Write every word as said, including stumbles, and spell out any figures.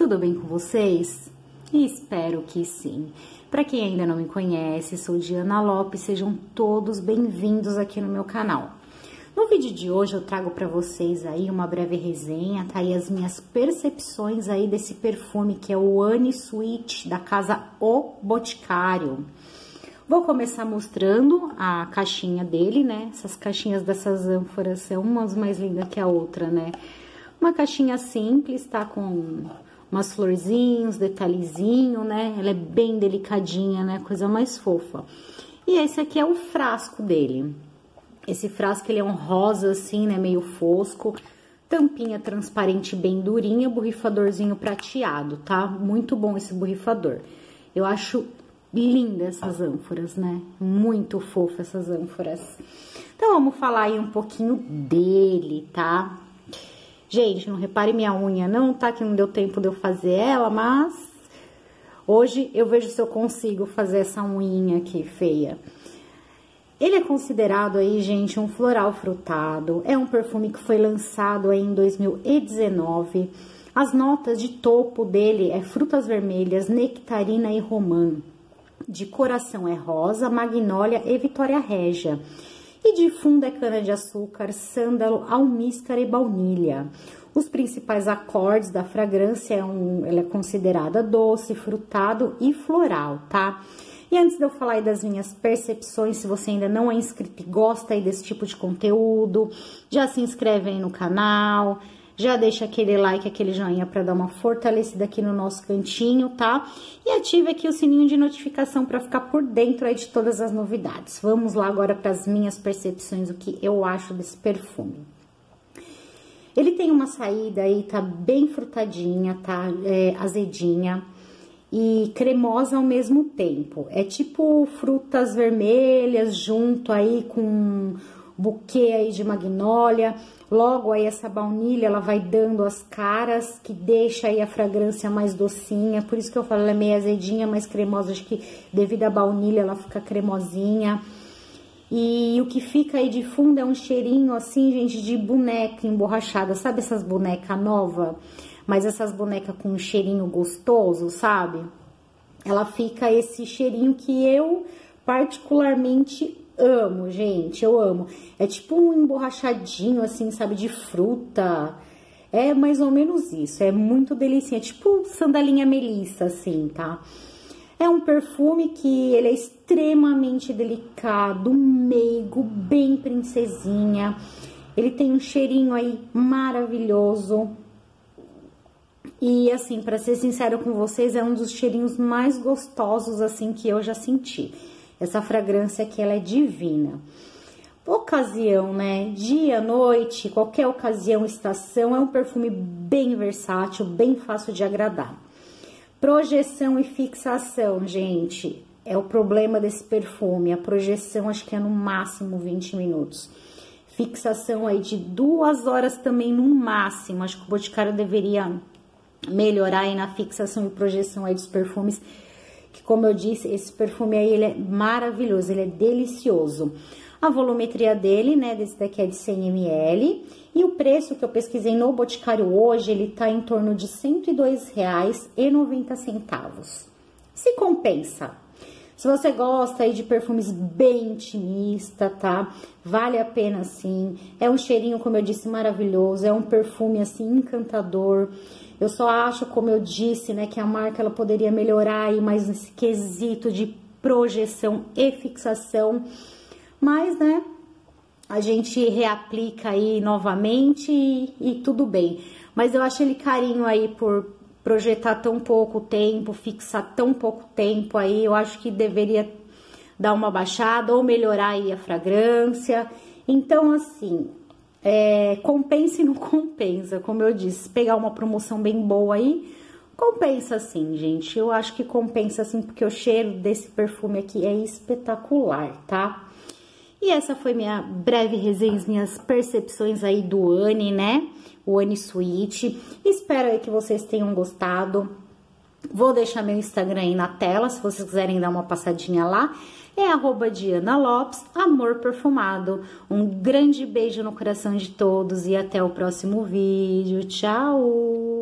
tudo bem com vocês? Espero que sim. Para quem ainda não me conhece, sou Diana Lopes, sejam todos bem-vindos aqui no meu canal. No vídeo de hoje eu trago para vocês aí uma breve resenha, tá? E as minhas percepções aí desse perfume que é o Honey Sweet da casa O Boticário. Vou começar mostrando a caixinha dele, né? Essas caixinhas dessas ânforas são umas mais lindas que a outra, né? Uma caixinha simples, tá? Com umas florzinhos, detalhezinho, né? Ela é bem delicadinha, né? Coisa mais fofa. E esse aqui é o frasco dele. Esse frasco, ele é um rosa, assim, né? Meio fosco. Tampinha transparente bem durinha, borrifadorzinho prateado, tá? Muito bom esse borrifador. Eu acho linda essas ânforas, né? Muito fofa essas ânforas. Então, vamos falar aí um pouquinho dele, tá? Gente, não repare minha unha não, tá? Que não deu tempo de eu fazer ela, mas hoje eu vejo se eu consigo fazer essa unha aqui feia. Ele é considerado aí, gente, um floral frutado. É um perfume que foi lançado aí em dois mil e dezenove. As notas de topo dele é frutas vermelhas, nectarina e romã. De coração é rosa, magnólia e vitória régia. E de fundo é cana-de-açúcar, sândalo, almíscar e baunilha. Os principais acordes da fragrância, é um, ela é considerada doce, frutado e floral, tá? E antes de eu falar aí das minhas percepções, se você ainda não é inscrito e gosta aí desse tipo de conteúdo, já se inscreve aí no canal, já deixa aquele like, aquele joinha para dar uma fortalecida aqui no nosso cantinho, tá? E ative aqui o sininho de notificação para ficar por dentro aí de todas as novidades. Vamos lá agora para as minhas percepções, o que eu acho desse perfume. Ele tem uma saída aí, tá bem frutadinha, tá? É, azedinha e cremosa ao mesmo tempo. É tipo frutas vermelhas junto aí com buquê aí de magnólia. Logo aí essa baunilha, ela vai dando as caras, que deixa aí a fragrância mais docinha. Por isso que eu falo, ela é meio azedinha, mais cremosa. Acho que devido à baunilha, ela fica cremosinha. E o que fica aí de fundo é um cheirinho assim, gente, de boneca emborrachada. Sabe essas bonecas novas? Mas essas bonecas com um cheirinho gostoso, sabe? Ela fica esse cheirinho que eu particularmente amo, gente, eu amo. É tipo um emborrachadinho, assim, sabe, de fruta. É mais ou menos isso, é muito delicinha, tipo sandalinha melissa, assim, tá? É um perfume que ele é extremamente delicado, meigo, bem princesinha. Ele tem um cheirinho aí maravilhoso. E, assim, pra ser sincero com vocês, é um dos cheirinhos mais gostosos, assim, que eu já senti. Essa fragrância aqui, ela é divina. Ocasião, né? Dia, noite, qualquer ocasião, estação, é um perfume bem versátil, bem fácil de agradar. Projeção e fixação, gente, é o problema desse perfume. A projeção, acho que é no máximo vinte minutos. Fixação aí de duas horas também no máximo. Acho que o Boticário deveria melhorar aí na fixação e projeção aí dos perfumes, que, como eu disse, esse perfume aí, ele é maravilhoso, ele é delicioso. A volumetria dele, né, desse daqui é de cem mililitros, e o preço que eu pesquisei no Boticário hoje, ele tá em torno de cento e dois reais e noventa centavos. Se compensa. Se você gosta aí de perfumes bem intimista, tá? Vale a pena, sim. É um cheirinho, como eu disse, maravilhoso, é um perfume, assim, encantador. Eu só acho, como eu disse, né, que a marca, ela poderia melhorar aí mais nesse quesito de projeção e fixação. Mas, né, a gente reaplica aí novamente e, e tudo bem. Mas eu acho ele carinho aí por projetar tão pouco tempo, fixar tão pouco tempo aí. Eu acho que deveria dar uma baixada ou melhorar aí a fragrância. Então, assim, é, compensa e não compensa, como eu disse. Pegar uma promoção bem boa aí, compensa sim, gente. Eu acho que compensa sim, porque o cheiro desse perfume aqui é espetacular, tá? E essa foi minha breve resenha, minhas percepções aí do Honey, né? O Honey Sweet. Espero aí que vocês tenham gostado. Vou deixar meu Instagram aí na tela, se vocês quiserem dar uma passadinha lá. É arroba Diana Lopes, Amor Perfumado. Um grande beijo no coração de todos e até o próximo vídeo. Tchau!